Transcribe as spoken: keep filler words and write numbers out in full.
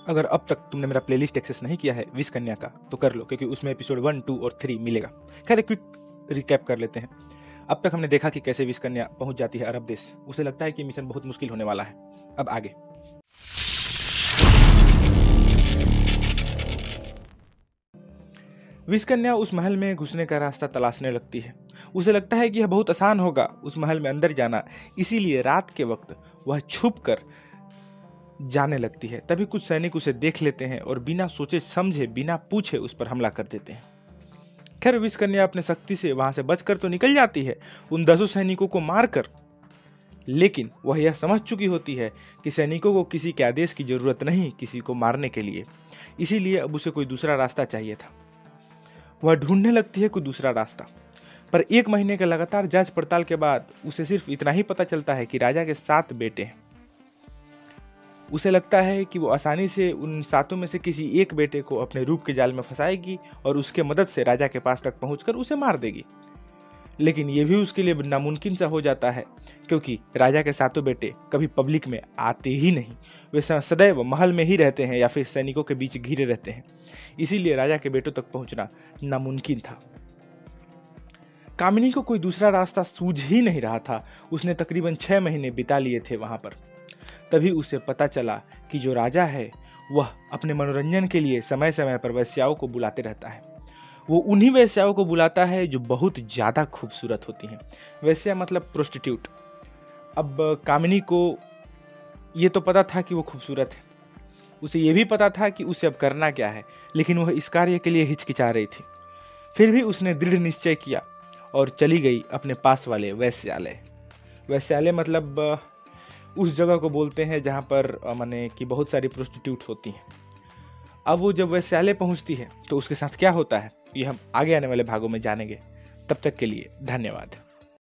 अगर अब तक तुमने मेरा प्लेलिस्ट एक्सेस नहीं किया है विश कन्या का तो कर लो, क्योंकि उसमें एपिसोड वन टू और थ्री मिलेगा। खैर एक क्विक रिकैप कर लेते हैं। अब तक हमने देखा कि कैसे विश कन्या पहुंच जाती है अरब देश। उसे लगता है कि मिशन बहुत मुश्किल होने वाला है। अब आगे विश कन्या उस महल में घुसने का रास्ता तलाशने लगती है। उसे लगता है कि यह बहुत आसान होगा उस महल में अंदर जाना, इसीलिए रात के वक्त वह छुप कर जाने लगती है। तभी कुछ सैनिक उसे देख लेते हैं और बिना सोचे समझे, बिना पूछे उस पर हमला कर देते हैं। खैर विश कन्या अपने शक्ति से वहां से बचकर तो निकल जाती है उन दसों सैनिकों को मारकर, लेकिन वह यह समझ चुकी होती है कि सैनिकों को किसी के आदेश की जरूरत नहीं किसी को मारने के लिए, इसीलिए अब उसे कोई दूसरा रास्ता चाहिए था। वह ढूंढने लगती है कोई दूसरा रास्ता, पर एक महीने के लगातार जांच पड़ताल के बाद उसे सिर्फ इतना ही पता चलता है कि राजा के सात बेटे हैं। उसे लगता है कि वो आसानी से उन सातों में से किसी एक बेटे को अपने रूप के जाल में फंसाएगी और उसके मदद से राजा के पास तक पहुंचकर उसे मार देगी। लेकिन यह भी उसके लिए नामुमकिन सा हो जाता है, क्योंकि राजा के सातों बेटे कभी पब्लिक में आते ही नहीं। वे सदैव महल में ही रहते हैं या फिर सैनिकों के बीच घिरे रहते हैं, इसीलिए राजा के बेटों तक पहुंचना नामुमकिन था। कामिनी को कोई दूसरा रास्ता सूझ ही नहीं रहा था। उसने तकरीबन छह महीने बिता लिए थे वहां पर। तभी उसे पता चला कि जो राजा है वह अपने मनोरंजन के लिए समय समय पर वेश्याओं को बुलाते रहता है। वो उन्हीं वेश्याओं को बुलाता है जो बहुत ज़्यादा खूबसूरत होती हैं। वेश्या मतलब प्रोस्टिट्यूट। अब कामिनी को ये तो पता था कि वो खूबसूरत है, उसे ये भी पता था कि उसे अब करना क्या है, लेकिन वह इस कार्य के लिए हिचकिचा रही थी। फिर भी उसने दृढ़ निश्चय किया और चली गई अपने पास वाले वैश्यालय। वैश्यालय मतलब उस जगह को बोलते हैं जहाँ पर माने कि बहुत सारी प्रोस्टिट्यूट्स होती हैं। अब वो जब वैश्यालय पहुँचती है तो उसके साथ क्या होता है ये हम आगे आने वाले भागों में जानेंगे। तब तक के लिए धन्यवाद।